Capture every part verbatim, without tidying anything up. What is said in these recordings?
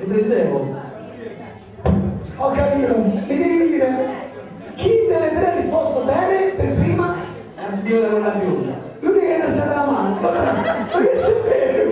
prendevo. Ho capito, mi devi dire chi delle tre ha risposto bene per prima? La signora con la fionda. L'unica che ha alzato la mano. Ma che sei vero?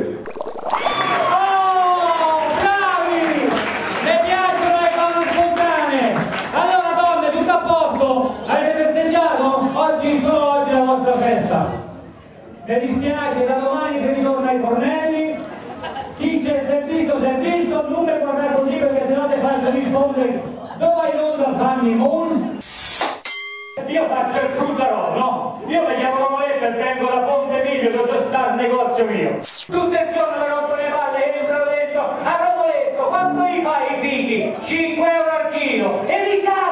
Oh, bravi! Mi piacciono le cose spontanee! Allora donne, tutto a posto? Avete festeggiato? Oggi, solo oggi è la vostra festa. Mi dispiace, da domani si ritorna ai fornelli. Chi c'è, si è visto, si è visto, non mi guardare così perché sennò ti faccio rispondere dove in onda fammi moon. Io faccio il fruttarò, no? Io mi chiamo Romoletto e vengo da Ponte Miglio dove c'è sta il negozio mio. Tutto il giorno le rompo le palle e entro dentro a Romoletto, quanto gli fai i fighi? cinque euro al chilo e li cagano!